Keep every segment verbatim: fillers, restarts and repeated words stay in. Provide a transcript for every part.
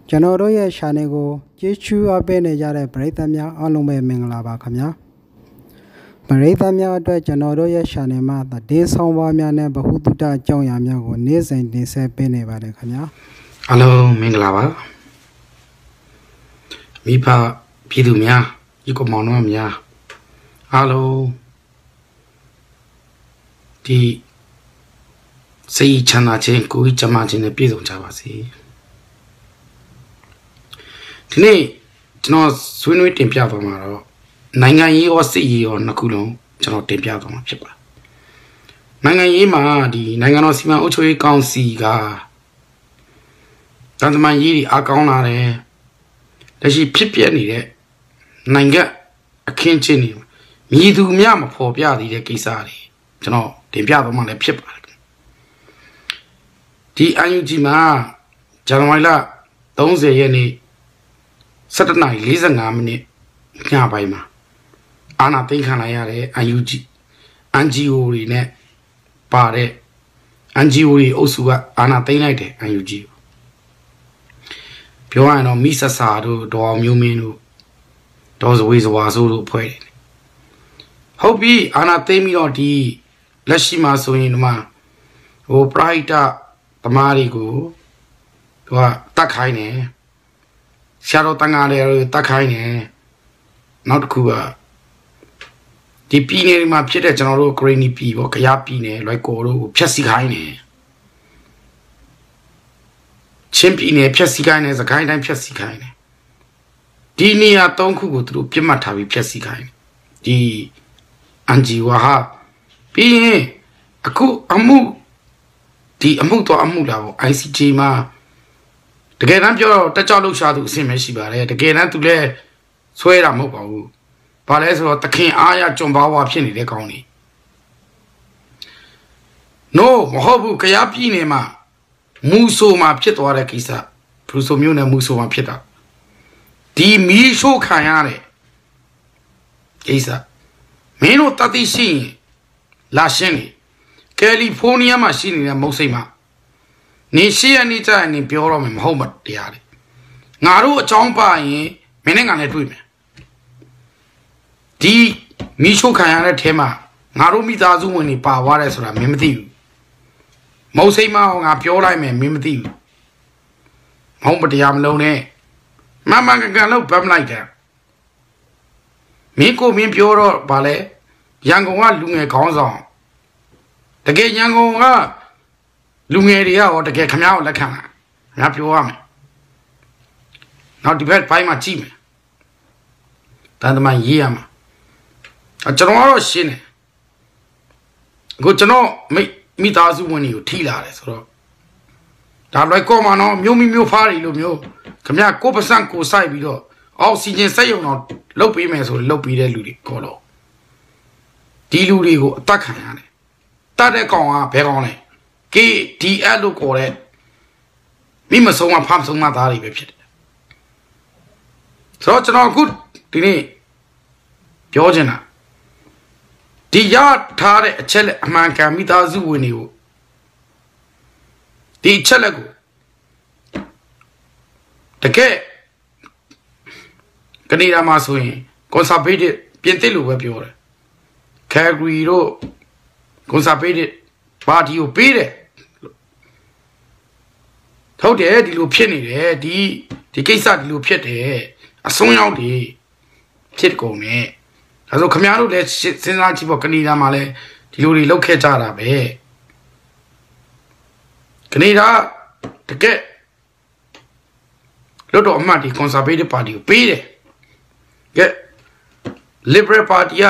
ကျွန်တော်တို့ရဲ့ channel ကိုကြည့်ရှုအားပေးနေကြတဲ့ပရိသတ်များအားလုံးပဲမင်္ဂလာပါခင်ဗျာပရိသတ်များအတွက်ကျွန်တော်တို့ရဲ့ channel မှာသတင်းဆောင်ပါများနဲ့ဗဟုသုတအကြောင်းအရာများကိုနေ့စဉ်တင်ဆက်ပေးနေပါတယ်ခင်ဗျာအားလုံးမင်္ဂလာပါမိဘပြည်သူများဒီကောင်မောင်နှမများအားလုံးဒီစိတ်ချမ်းသာခြင်းကိုယ်ကျန်းမာခြင်းနဲ့ပြည့်စုံကြပါစေဒီနေ့ကျွန်တော်ဆွေးနွေးတင်ပြသွားမှာတော့နိုင်ငံရေးရောစစ်ရေးရောနှစ်ခုလုံးကျွန်တော်တင်ပြသွားမှာဖြစ်ပါတယ်နိုင်ငံရေးမှာဒီနိုင်ငံတော်စီမံအုပ်ချုပ်ရေးကောင်စီကတန်တမာရေးတွေအကောင်းလာတယ်လက်ရှိဖြစ်ပြနေတဲ့နိုင်ငံအခင်းချင်းတွေမြည်သူများမဖော်ပြသေးတဲ့ကိစ္စတွေကျွန်တော်တင်ပြသွားမှာလည်းဖြစ်ပါတယ်ဒီ အန် ယူ ဂျီ မှာဇန်နဝါရီလ၃၀ရက်နေ့၁၇နာရီ၄၅မိနစ်ညပိုင်းမှာအာဏာသိမ်းခံလိုက်ရတဲ့ အန် ယူ ဂျီ အန် ဂျီ အို တွေနဲ့ပါတဲ့ အန် ဂျီ အို တွေအုပ်စုကအာဏာသိမ်းလိုက်တယ် အန် ယူ ဂျီ ပြောရရင်တော့မိဆဆာတို့ဒေါ်အောင်မျိုးမင်းတို့ဒေါ်စဝေးစဝါဆိုးတို့ဖွဲ့တယ်ဟုတ်ပြီအာဏာသိမ်းပြီးတော့ဒီလက်ရှိမှာဆိုရင်ဒီမှာဟိုပရိုက်တာသမားတွေကိုသူကတတ်ခိုင်းတယ်ဆရာတော်တန်ခါတွေတတ်ခိုင်းတယ်နောက်တစ်ခုကဒီပြည်နယ်မှာဖြစ်တဲ့ကျွန်တော်တို့ Granny ပြည်ပေါ့ကြရပြည်နယ်လွိုက်ကော်တို့ကိုဖျက်ဆီးခိုင်းတယ်ချင်းပြည်နယ်ဖျက်ဆီးခိုင်းတယ်စကိုင်းတိုင်းဖျက်ဆီးခိုင်းတယ်ဒီနေရာ၃ခုကိုသူတို့ပြစ်မှတ်ထားပြီးဖျက်ဆီးခိုင်းတယ်ဒီအန်ဂျီဝါဟာပြီးရင်အခုအမှုဒီအမှုတော့အမှုလာပေါ့ အိုင် စီ ဂျီ မှာတကယ်တမ်းပြောတော့တက်ကြောက်လှုပ်ရှားသူအဆင့်ပဲရှိပါတယ်တကယ်တမ်းသူလည်းဆွဲတာမဟုတ်ပါဘူးဘာလဲဆိုတော့တခင်အားရကြုံပါဝါဖြစ်နေတဲ့ကောင်းနေ no မဟုတ်ဘူးကြရပြည်နေမှာမူဆိုမှာဖြစ်သွားတဲ့ကိစ္စဘလူဆိုမျိုးနဲ့မူဆိုမှာဖြစ်တာဒီမီးရှို့ခံရတဲ့ကိစ္စမင်းတို့တတိရှိရင်လာရှင်းနေကယ်လီဖိုးနီးယားမှာရှိနေတဲ့မုတ်စိတ်မှာနေရှိရနေကြရင်ပြောတော့မယ်မဟုတ်မတရားလေငါတို့အကြောင်းပါရင်မင်းနဲ့ငါနဲ့တွေ့မယ်ဒီမီးရှို့ခံရတဲ့ထဲမှာငါတို့မိသားစုဝင်တွေပါသွားတယ်ဆိုတာမင်းမသိဘူးမုတ်စိတ်မှာငါပြောလိုက်မယ်မင်းမသိဘူးမဟုတ်မတရားမလုံးနဲ့မမကန်ကန်လို့ဗတ်မလိုက်တယ်မင်းကိုမင်းပြောတော့ဗာလဲရန်ကုန်ကလူငယ်ခေါင်းဆောင်တကယ်ရန်ကုန်ကလူငယ်တွေကရောတကယ်ခမားကိုလက်ခံတာငါပြောရမယ်နောက်ဒီဘက်ဘိုင်းမှာကြည့်မယ်တန်တမန်ရေးရမှာအကျွန်တော်ကတော့ရှင်းတယ်အခုကျွန်တော်မိမိသားစုဝင်တွေကိုထိလာတယ်ဆိုတော့ဒါလွိုက်ကောမှာနော်မျိုးမီမျိုးဖားတွေလို့မျိုးခမကိုပစံကိုစိုက်ပြီးတော့အောက်ဆီဂျင်စက်ရုံတော့လုတ်ပေးမယ်ဆိုလုတ်ပေးတဲ့လူတွေခေါ်တော့ဒီလူတွေကိုအသက်ခံရတယ်တတ်တဲ့ကောင်ကဘယ်ကောင်လဲ ကေ ဒီ အက် လို့ခေါ်တဲ့မိမဆုံးမဖမ်းဆုံးမသားတွေပဲဖြစ်တယ်ဆိုတော့ကျွန်တော်အခုဒီနေ့ပြောချင်တာဒီရထားတဲ့အချက်လက်အမှန်ကန်မိသားစုဝင်တွေကိုဒီအချက်လက်ကိုတကယ်ကနေဒါမှာဆိုရင် conservative ပြင်သစ်လို့ပဲပြောတယ် Calgary တို့ conservative ပါတီကိုပေးတယ်ဟုတ်တယ်ဒီလိုဖြစ်နေတယ်ဒီဒီကိစ္စဒီလိုဖြစ်တယ်အစွန်းရောက်တွေဖြစ်ကုန်တယ်ဒါဆိုခမရတို့လည်းစဉ်းစားကြည့်ပေါ့ကနေဒါမှာလည်းဒီလိုတွေလောက်ခဲ့ကြတာပဲကနေဒါတကယ်လို့တော့အမှတ်ဒီ conservative ပါတီကိုပေးတယ်ကဲ liberal ပါတီက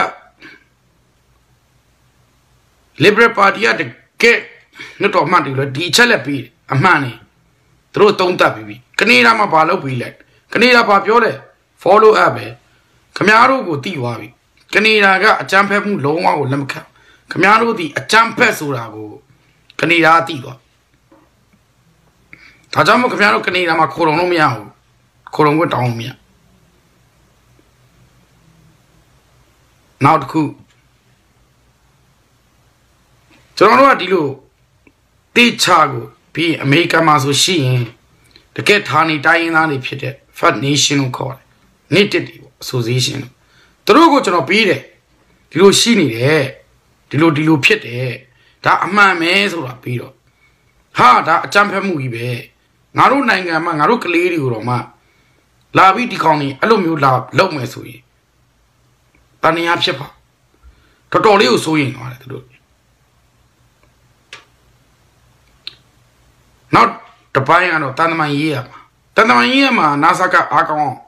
liberal ပါတီကတကယ်လို့တော့အမှတ်ဒီလိုဒီချက်လက်ပေးအမှန်နေသူတို့သုံးသပ်ပြီးကနေဒါမှာဘာလုပ်ပြီးလဲကနေဒါဘာပြောလဲ follow up ပဲခမားတို့ကိုတိသွားပြီကနေဒါကအကြမ်းဖက်မှုလုံးဝကိုလက်မခံခမားတို့ဒီအကြမ်းဖက်ဆိုတာကိုကနေဒါတိသွားဒါကြောင့်မို့ခမားတို့ကနေဒါမှာခိုးလုံလို့မရဘူးခိုးလုံခွင့်တောင်းလို့မရနောက်တစ်ခုကျွန်တော်တို့ကဒီလိုတေချာကိုပြီးအမေရိကန်မှာဆိုရှိရင်တတကယ်ဌာနေတိုင်းရင်းသားတွေဖြစ်တဲ့ Fat Nation ကိုခေါ်တယ်နေ့တစ်တွေပေါ့ association သူတို့ကိုကျွန်တော်ပြီးတယ်ဒီလိုရှိနေတယ်ဒီလိုဒီလိုဖြစ်တယ်ဒါအမှန်ပဲဆိုတာပြီးတော့ဟာဒါအကြမ်းဖက်မှုကြီးပဲငါတို့နိုင်ငံမှာငါတို့ကလေးတွေကိုတော့မှလာပြီးဒီကောင်ကြီးအဲ့လိုမျိုးလာလုပ်မယ်ဆိုရင်တန်ရာဖြစ်ပါတော်တော်လေးကိုစိုးရင်သွားတယ်သူတို့နောက်တပိုင်းကတော့တန်တမန်ရေးရမှာတန်တမန်ရေးရမှာနာဆာကအားကောင်း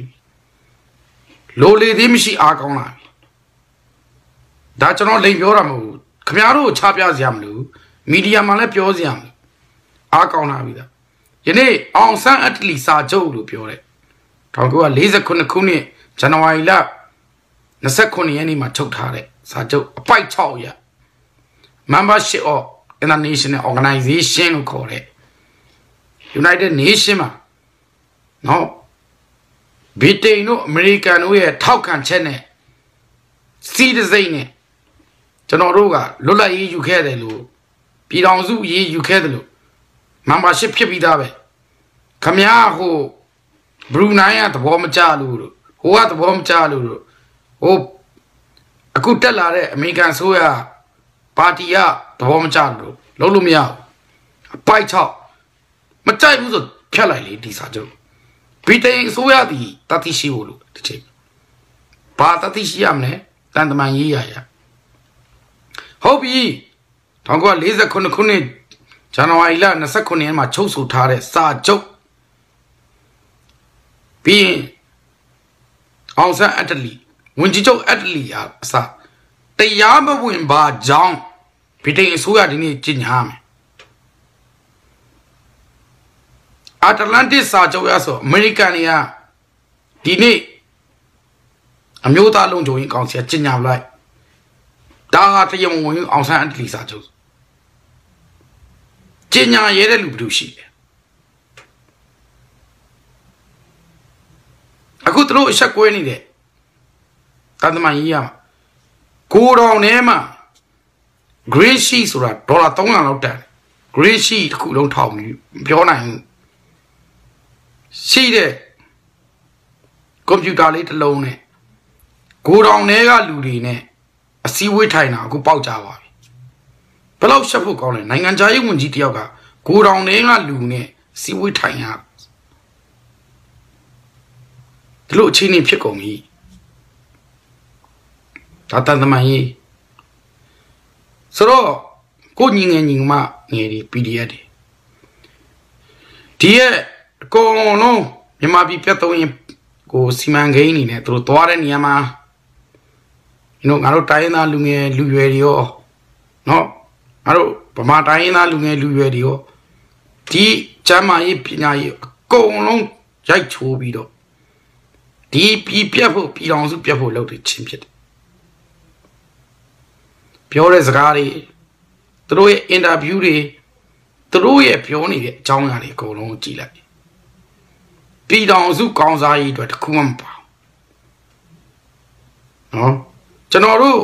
လိုလေသေးမရှိအားကောင်းလာပြီဒါကျွန်တော်လိန်ပြောတာမဟုတ်ဘူးခင်ဗျားတို့ချပြစရာမလိုမီဒီယာမှာလည်းပြောစရာမလိုအားကောင်းလာပြီဒါယနေ့အောင်ဆန်းအတ္တလီစာချုပ်လို့ပြောတဲ့၁၉၄၉ခုနှစ်ဇန်နဝါရီလ၂၉ရက်နေ့မှာထုတ်ထားတဲ့စာချုပ်အပိုက်၆ရ Membership of International Organization လို့ခေါ်တဲ့ United Nation မှာနော်ဗြိတိန်တို့အမေရိကန်တို့ရဲ့ထောက်ခံချက်နဲ့စီးတစိမ့်နဲ့ကျွန်တော်တို့ကလွတ်လပ်ရေးယူခဲ့တယ်လို့ပြည်တော်စုရေးယူခဲ့တယ်လို့ membership ဖြစ်ပြီးသားပဲခမရဟိုဘရူနိုင်းကသဘောမကျလို့ဟိုကသဘောမကျလို့ဟိုအခုတက်လာတဲ့အမေရိကန်ဆိုရပါတီကသဘောမကျလို့လုံးလို့မရဘူးအပိုက်၆မကြိုက်ဘူးဆိုဖြတ်လိုက်လေဒီစာချုပ်ဗြိတိန်ဆိုရသည်တတိရှိဖို့လို့တစ်ချိန်ဘာတတိရှိရမလဲတန်တမန်ရေးရရဟုတ်ပြီ၁၉၄၉ခုနှစ်ဇန်နဝါရီလ၂၉ရက်မှာချုပ်ဆိုထားတဲ့စာချုပ်ပြီးရင်အောင်ဆန်းအတ္တလီဝန်ကြီးချုပ်အတ္တလီအစတရားမဝင်ပါကြောင်းဗြိတိန်အစိုးရဒီနေ့ကြေညာမယ်အတ္တလန်တစ်စာချုပ်ရဆိုအမေရိကန်တွေကဒီနေ့အမျိုးသားလုံခြုံရေးကောင်စီကကြေညာလိုက်ဒါဟာတရားဝင်အောင်ဆန်းအတ္တလီစာချုပ်ကြေညာရဲတဲ့လူဘယ်သူရှိလဲအခုသူတို့အဆက်ကွဲနေတဲ့တန်တမန်ကြီးရမှာကိုတော်ထဲမှာ green sheet ဆိုတာဒေါ်လာ၃၀၀လောက်တန် green sheet တစ်ခုလုံးထောင်ပြီးပြောနိုင်ဘူးရှိတဲ့ကွန်ပျူတာလေးတစ်လုံးနဲ့ကိုတော်ထဲကလူတွေနဲ့အစည်းအဝေးထိုင်တာအခုပေါက်ကြပါပြီဘယ်လောက်ရှက်ဖို့ကောင်းလဲနိုင်ငံခြားရေးဝန်ကြီးတယောက်ကကိုတော်ထဲကလူနဲ့အစည်းအဝေးထိုင်ရဒီလိုအခြေအနေဖြစ်ကုန်ပြီဒါတန်တမန်ကြီးဆိုတော့ကိုညီငယ်ညီမငယ်ဒီ ပီဒီအက် တွေဒီရဲ့အကုန်လုံးမြန်မာပြည်ပြတ်သုံးရင်ကိုစီမံကိန်းနေနဲ့သူတို့သွားတဲ့နေရာမှာဒီတော့ငါတို့တိုင်းရင်းသားလူငယ်လူရွယ်တွေရောနော်ငါတို့ဗမာတိုင်းရင်းသားလူငယ်လူရွယ်တွေရောဒီကျမ်းမာရေးပညာရေးအကုန်လုံးရိုက်ချိုးပြီးတော့ဒီပြည်ပြတ်ဖို့ပြည်တော်စုပြတ်ဖို့လုပ်တဲ့ချင်းဖြစ်တယ်ပြောတဲ့စကားတွေသူတို့ရဲ့အင်တာဗျူးတွေသူတို့ရဲ့ပြောနေတဲ့အကြောင်းအရာတွေအကုန်လုံးကြည့်လိုက်ပြည်တော်စုကောင်းစားရေးအတွက်တခုမှမပါနော်ကျွန်တော်တို့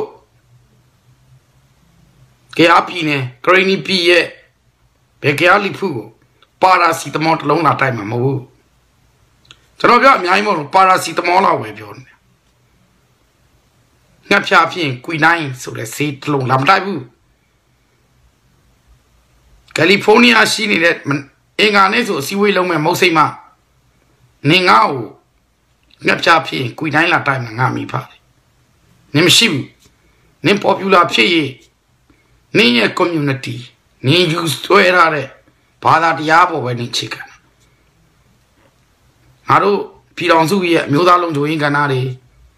ကြားပြည်နယ်ဂရိနီပြည်ရဲ့ဘယ်ကြားလိဖူကိုပါရာစီတမောတစ်လုံးလာတိုက်မှာမဟုတ်ဘူးကျွန်တော်ပြောအများကြီးမဟုတ်ဘူးပါရာစီတမောလောက်ပဲပြောနေတယ်ငှက်ဖြာဖြစ်ရင်ကွီနိုင်ဆိုတဲ့ဆေးတစ်လုံးလာမတိုက်ဘူးကယ်လီဖိုးနီးယားရှိနေတဲ့အင်္ဂါနေ့ဆိုအစည်းအဝေးလုံးမဲ့မဟုတ်စိတ်မနေငါ့ကိုငှက်ဖြာဖြစ်ရင်ကွီနိုင်လာတိုက်မှာငါမိပါတယ်နင်မရှိဘူးနင် popular ဖြစ်ရင်နင်ရဲ့ community နင်ယူဆွဲရတဲ့ဘာသာတရားပေါ်ပဲနင်ချေခံငါတို့ပြည်တော်စုရဲ့အမျိုးသားလုံးချိုးရင်ကဏ္ဍတွေ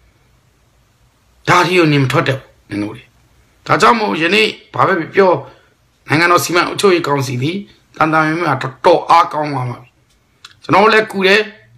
ဒါတွေကိုနင်မထွက်တယ်နင်တို့တွေဒါကြောင့်မို့ယနေ့ဘာပဲပြောနိုင်ငံတော်စီမံအုပ်ချုပ်ရေးကောင်စီသည်တန်တန်မြတ်တော်တော်အားကောင်းပါမှာကျွန်တော်လည်းကူတယ်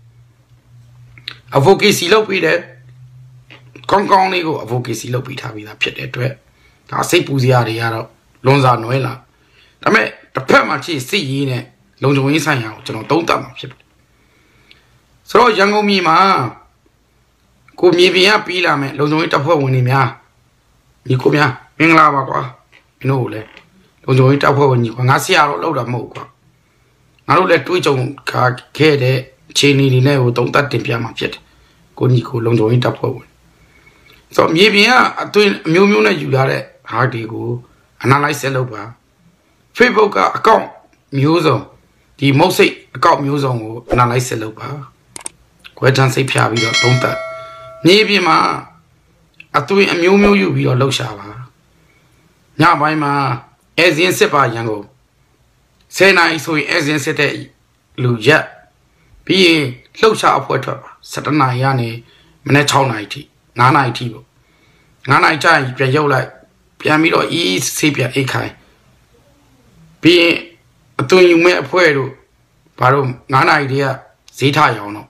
advocacy လုပ်ပြီးတယ်ကောင်းကောင်းလေးကို advocacy လုပ်ပြီးထားပြီးသားဖြစ်တဲ့အတွက်ဒါစိတ်ပူစရာတွေကတော့လွန်စာနွဲလာဒါပေမဲ့တစ်ဖက်မှာရှိစိတ်ရင်းနဲ့လုံခြုံရေးဆိုင်ရာကိုကျွန်တော်သုံးသပ်မှာဖြစ်တယ်ဆိုတော့ရန်ကုန်ပြည်မှာကိုမြေပြင်ကပြီးလာမယ်လုံခြုံရေးတပ်ဖွဲ့ဝင်တွေများဒီကိုများမင်္ဂလာပါကွာမင်းတို့လည်းလုံခြုံရေးတပ်ဖွဲ့ဝင်ကြီးကွာငါဆရာတော့လောက်တာမဟုတ်ကွာငငါတို့လည်းတွေးကြုံခါခဲ့တဲ့ခြေနေတွေနဲ့ကိုတုံးတက်တင်ပြမှာဖြစ်တယ်ကိုညီကိုလုံခြုံရေးတပ်ဖွဲ့ဝင်ဆိုတော့မြေပြင်ကအသွင်အမျိုးမျိုးနဲ့ယူလာတဲ့ဟာတွေကို analyze လုပ်ပါ Facebook ကအကောင့်မျိုးစုံဒီမုတ်စိတ်အကောင့်မျိုးစုံကို analyze လုပ်ပါခွဲခြမ်းစိတ်ဖြာပြီးတော့သုံးသပ်မြေပြင်မှာအသွင်အမျိုးမျိုးယူပြီးတော့လှုပ်ရှားပါညပိုင်းမှာအဲဇင်းစစ်ပါရန်ကုန်ဆယ်နာရီဆိုရင်အဲဇင်းစစ်တဲ့လူရက်ပြီးရင်လှုပ်ရှားအဖွဲ့ထွက်ပါဆယ်တနာရီကနေမနေ့၆နာရီထိ၅နာရီထိပေါ့၅နာရီကြာရင်ပြန်ရုပ်လိုက်ပြန်ပြီးတော့အေးဆေးပြန်အိတ်ခိုင်းပြီးရင်အသွင်ယူမဲ့အဖွဲ့တို့ဘာလို့၅နာရီတည်းကဈေးထရအောင်တော့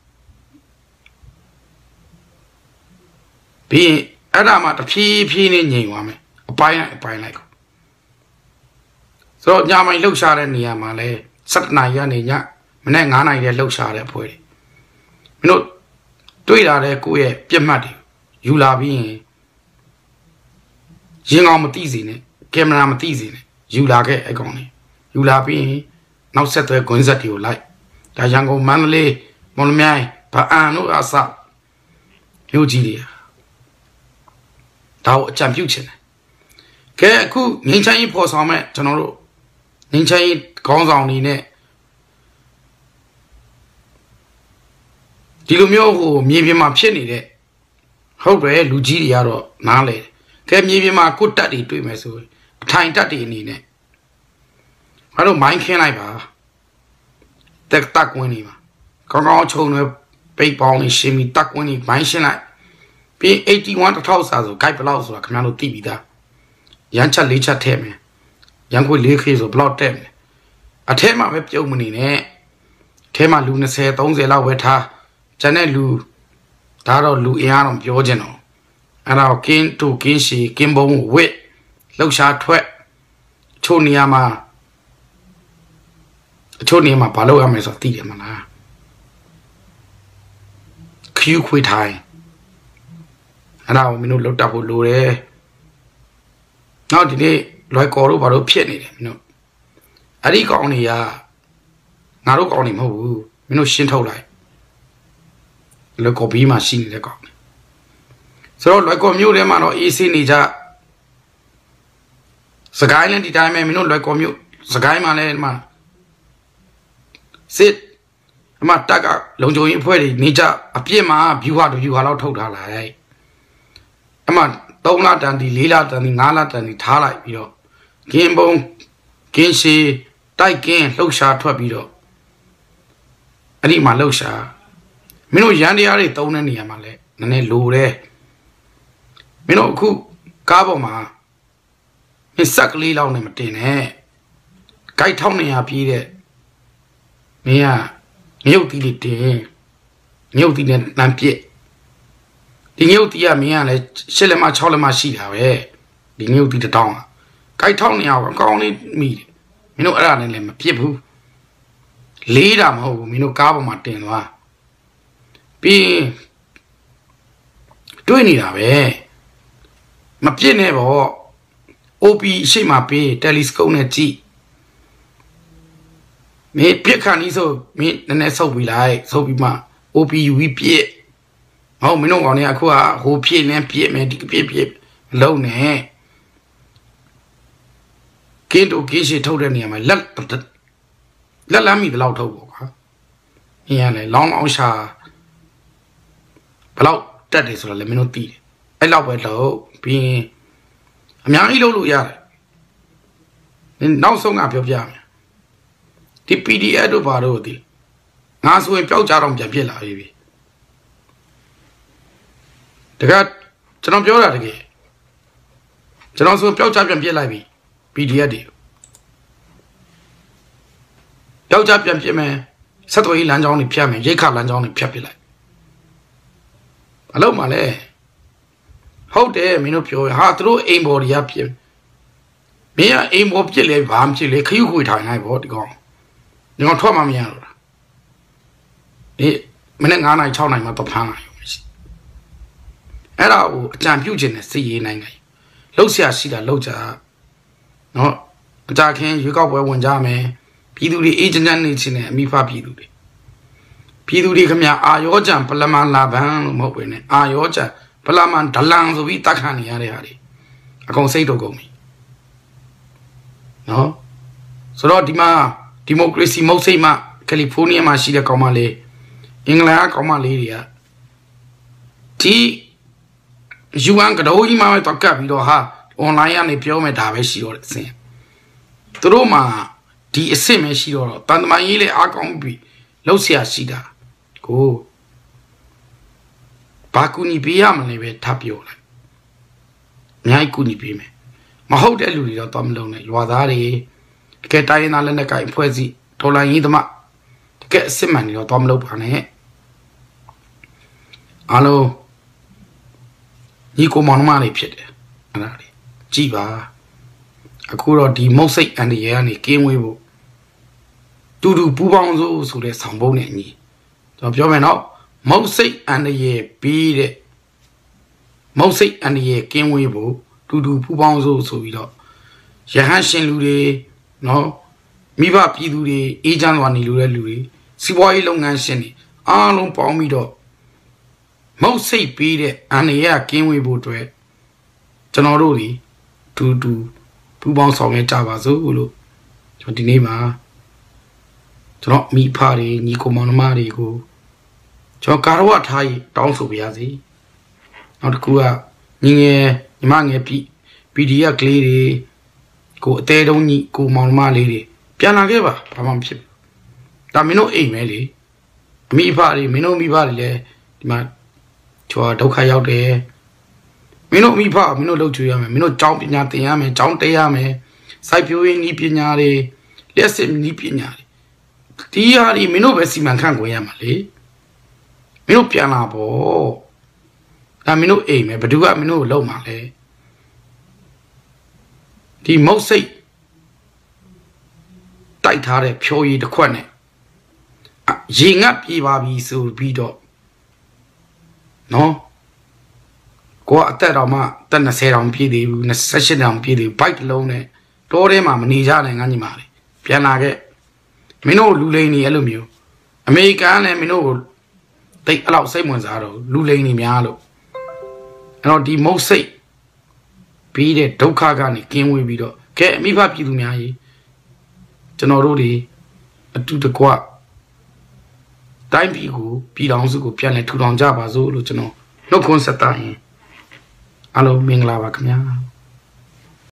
ပြီးရင်အဲ့ဒါမှတဖြည်းဖြည်းနဲ့ငြိမ်သွားမယ်အပိုင်းလိုက်အပိုင်းလိုက်ဆိုတော့ညမိုင်လှုပ်ရှားတဲ့နေရာမှာလဲ၁၇နာရီကနေညမနေ့၅နာရီတည်းလှုပ်ရှားတဲ့အဖွဲ့တွေမင်းတို့တွေ့လာတဲ့ကိုယ့်ရဲ့ပြက်မှတ်တွေယူလာပြီးရင်ရင်ကောင်မသိစေနဲ့ကင်မရာမသိစေနဲ့ယူလာခဲ့အကောင်လေးယူလာပြီးရင်နောက်ဆက်တွဲကွင်းဆက်တွေကိုလိုက်ဒါရန်ကုန်မန္တလေးမော်လမြိုင်ဗအံတို့အစမြို့ကြီးတွေဒါကိုအကြံပြုချင်တယ်ကဲအခုငင်းချမ်းကြီးဖော်ဆောင်မဲ့ကျွန်တော်တို့ငင်းချမ်းကြီးခေါင်းဆောင်နေနဲ့ဒီလိုမျိုးဟိုမြေပြင်မှာဖြစ်နေတဲ့ဟုတ်တယ်လူကြီးတွေကတော့နားလေကဲမြေပြင်မှာကိုတက်တွေတွေ့မယ်ဆိုရင်အထိုင်တက်တွေအနေနဲ့ဘာလို့မိုင်းခင်းလိုက်ပါတက်တက်ကွင်းနေပါကောင်းကောင်းချုံနေပိတ်ပေါင်းနေရှင်းပြီးတက်ကွင်းနေမိုင်းရှင်းလိုက်ပြီး81 1000စာဆို guide ဘလောက်ဆိုတာခင်ဗျားတို့သိပြီးသားရန်ချက်၄ချက်ထည့်မယ်ရန်ခွေ၄ခေဆိုဘလောက်တက်မယ်အထဲမှာပဲပြုံးမနေနဲ့အထဲမှာလူ20 30လောက်ပဲထားကျန်တဲ့လူဒါတော့လူအင်အားတော့ပြောချင်တော့အဲ့ဒါကင်းတူကင်းရှီကင်းဘုံဝစ်လှုပ်ရှားထွက်ချို့နေရာမှာအချို့နေရာမှာဘာလုပ်ရမလဲဆိုတော့သိတယ်မလားခယူခွေထိုင်အဲ့ဒါကိုမင်းတို့လှုပ်တတ်ဖို့လိုတယ်နောက်ဒီနေ့လွယ်ကော်တို့ဘာလို့ဖြစ်နေတယ်မင်းတို့အဲ့ဒီကောင်တွေကငါတို့ကောင်တွေမဟုတ်ဘူးမင်းတို့ရှင်းထုတ်လိုက်လွယ်ကော်ဘီမှာရှိနေတဲ့ကောင်ဆိုတော့လွယ်ကော်မျိုးထဲမှာတော့အေးဆေးနေကြစကိုင်းလန်ဒီတိုင်းပဲမင်းတို့လွယ်ကော်မျိုးစကိုင်းမှာလည်းမှာစစ်အမတက်ကလုံခြုံရေးအဖွဲ့တွေနေကြအပြစ်မှာဗျူဟာတူဗျူဟာလောက်ထုတ်ထားလိုက်အမ၃လတန်ဒီ၄လတန်ဒီ၅လတန်ဒီထားလိုက်ပြီးတော့ကင်းဘုံကင်းရှည်တိုက်ကင်းလှုပ်ရှားထွက်ပြီးတော့အဲ့ဒီမှာလှုပ်ရှားမင်းတို့ရန်တရားတွေတုံးတဲ့နေရာမှာလဲနည်းနည်းလိုတယ်မင်းတို့အခုကားပေါ်မှာမင်းဆက်ကလေးလောက်နဲ့မတင်နဲ့ဂိုက်ထောက်နေရပြေးတဲ့မင်းကမြုပ်တီးလေးတင်မြုပ်တီးနဲ့လမ်းပြစ်ဒီမြုပ်တီးကမင်းကလည်းရှစ်လက်မ၆လက်မရှိတာပဲဒီမြုပ်တီးတစ်တောင်းဂိုက်ထောက်နေရအောင်အကောင်းလေးမိတယ်မင်းတို့အဲ့ဒါနဲ့လည်းမပြစ်ဘူးလေးတာမဟုတ်ဘူးမင်းတို့ကားပေါ်မှာတင်သွားပြီးတွေ့နေတာပဲမပြစ်နဲ့ပေါ့ O P ရှိမှပေးတယ်လီစကုပ်နဲ့ကြည့်မင်းပြစ်ခါနီးဆိုမင်းနည်းနည်းဆုပ်ပြီးလိုက်ဆုပ်ပြီးမှ O P ယူပြီးပြစ်ဟောမင်းတို့ကောင်တွေကအခုကဟိုပြစ်နဲ့ပြစ်မယ်ဒီပြစ်ပြစ်လုံးနဲ့ကင်းတို့ကင်းရှိထုတ်တဲ့နေရာမှာလက်လက်လမ်းမိတလောက်ထုတ်ပေါ့ကွာအင်းရလေလောင်းလောင်းရှာဘလောက်တက်တယ်ဆိုတော့လည်းမင်းတို့သိတယ်အဲ့လောက်ပဲလို့ပြီးရင်အများကြီးလုပ်လို့ရတယ်နောက်ဆုံးကပြောပြမယ်ဒီ P D F တို့ဘာလို့ဒီငါဆိုရင်ပျောက်ကြတော့ပြန်ဖြစ်လာပြီတကယ်ကျွန်တော်ပြောတာတကယ်ကျွန်တော်ဆိုပျောက်ကြပြန်ပြစ်လိုက်ပြီ P D F တွေပျောက်ကြပြန်ပြစ်မယ်ဆက်သွယ်ရေးလမ်းကြောင်းတွေဖြတ်မယ်ရိတ်ခလမ်းကြောင်းတွေဖြတ်ပြလိုက်အလုံးမလဲဟုတ်တယ်မင်းတို့ပြောဟာသူတို့အိမ်ဘော်တွေကပြစ်မင်းကအိမ်ဘော်ပြစ်လဲဘာမှဖြစ်လေခရုခွေထိုင်လိုက်ပေါ့ဒီကောင်ဒီကောင်ထွက်မှမရတော့တာဒီမနေ့၅နိုင်၆နိုင်မှတော့ဖမ်းလာရုံရှိအဲ့ဒါကိုအကြံပြုခြင်းနဲ့စီရေးနိုင်တယ်လှုပ်ရှားရှိတာလှုပ်ကြနော်အကြခင်ရွေးကောက်ပွဲဝင်ကြမယ်ပြည်သူတွေအေဂျင့်နေချင်းနဲ့အမိဖပြည်သူတွေပြည်သူတွေခင်ဗျာအာရောကြံပလမန်လာဘန်လို့မဟုတ်ပဲနဲ့အာရောကြံပလမန်ဒလန်ဆိုပြီးတက်ခါနေရတဲ့ဟာတွေအကုန်စိတ်တော့ကုန်ပြီနော်ဆိုတော့ဒီမှာဒီမိုကရေစီမဟုတ်စိတ်မှကယ်လီဖိုးနီးယားမှာရှိတဲ့ကောင်မလေးအင်္ဂလန်ကကောင်မလေးတွေကဒီယူအန်ကတော့ကြီးမှတော့ကပ်ပြီးတော့ဟာအွန်လိုင်းကနေပြောမယ်ဒါပဲရှိတော့တယ်စင်သူတို့မှာဒီအစ်စ်မရှိတော့တန်တမာရေးလေအားကောင်းပြီးလှုပ်ရှားရှိတာကိုဘာကူညီပေးရမလဲပဲထပ်ပြောလိုက်အများကြီးကူညီပေးမယ်မဟုတ်တဲ့လူတွေတော့တော့မလုံးနဲ့ရွာသားတွေတကယ်တိုင်းရင်းသားလက်နက်ကိုင်ဖွဲ့စည်းဒေါ်လာရင်းသမားတကယ်အစ်စ်မှန်တွေတော့တော့မလုပ်ပါနဲ့အားလုံးညီကိုမောင်နှမတွေဖြစ်တယ်အဲ့ဒါတွေကြည်ပါအခုတော့ဒီမုတ်စိတ်အန်ဒီရဲကနေကင်းဝေးဖို့တူတူပူပေါင်းစို့ဆိုတဲ့ဆောင်ပုံးနဲ့ညီကျွန်တော်ပြောမယ်နော်မုတ်စိတ်အန်ဒီရဲပြီးတဲ့မုတ်စိတ်အန်ဒီရဲကင်းဝေးဖို့တူတူပူပေါင်းစို့ဆိုပြီးတော့ရဟန်းရှင်လူတွေနော်မိဘပြည်သူတွေအေးချမ်းစွာနေလို့တဲ့လူတွေစီးပွားရေးလုပ်ငန်းရှင်တွေအားလုံးပေါင်းပြီးတော့မုတ်စိတ်ပြီးတဲ့အန်ဒီရဲကင်းဝေးဖို့အတွက်ကျွန်တော်တို့ဒီတူတူပူပေါင်းဆောင်ရွက်ကြပါစို့လို့ကျွန်တော်ဒီနေ့မှာကျွန်တော်မိဖတွေညီကိုမောင်နှမတွေကိုကျွန်တော်ကာရဝထားရေးတောင်းဆိုပါရစေနောက်တစ်ခုကညီငယ်ညီမငယ်ပြည် ပီ ဒီ အက်ဖ် ကလေးတွေကိုအသေးတုံးညီကိုမောင်နှမလေးတွေပြန်လာခဲ့ပါဘာမှမဖြစ်ဘူးဒါမင်းတို့အိမ်မဲလေမိဖတွေမင်းတို့မိဖတွေလည်းဒီမှာကျွန်တော်ဒုက္ခရောက်တယ်မင်းတို့မိဖမင်းတို့လှုပ်ချွေရမယ်မင်းတို့ကျောင်းပညာသင်ရမယ်ကျောင်းတက်ရမယ်စိုက်ပျိုးရေးနည်းပညာတွေလျှက်စစ်နည်းပညာတွေဒီဟာဒီမင်းတို့ပဲစီမံခန့်ခွဲရမှာလေမင်းတို့ပြန်လာပေါ့ဒါမင်းတို့အိမ်မယ်ဘယ်သူကမင်းတို့ကိုလှုပ်မှာလဲဒီမုတ်စိတ်တိုက်ထားတဲ့ဖြိုးရည်တစ်ခွက်နဲ့ရေငတ်ပြေးပါပြီဆိုပြီးတော့နော်ကိုကအသက်တော်မှတက်၂၀တောင်ပြည့်သေးဘူး၂၈တောင်ပြည့်သေးဘူးဘိုက်တစ်လုံးနဲ့တောထဲမှာမနေကြနိုင်ငန်းညီမလေးပြန်လာခဲ့မင်းတို့လူလိန်နေအဲ့လိုမျိုးအမေရိကန်လည်းမင်းတို့ကိုတိတ်အဲ့လောက်စိတ်ဝင်စားတော့လူလိန်နေများလို့အဲ့တော့ဒီမုတ်စိတ်ပြီးတဲ့ဒုက္ခကနေကင်းဝေးပြီးတော့ကဲအမိဖပြည်သူများကြီးကျွန်တော်တို့တွေအတူတကွတိုင်းပြည်ကိုပြည်ထောင်စုကိုပြန်လည်ထူထောင်ကြပါစို့လို့ကျွန်တော်နှုတ်ခွန်းဆက်တာရင်အားလုံးမင်္ဂလာပါခင်ဗျာ